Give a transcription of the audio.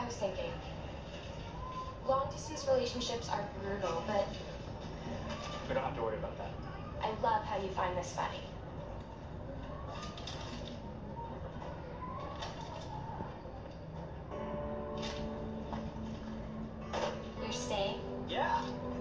was thinking. Long-distance relationships are brutal, but We don't have to worry about that. I love how you find this funny. You're staying? Yeah,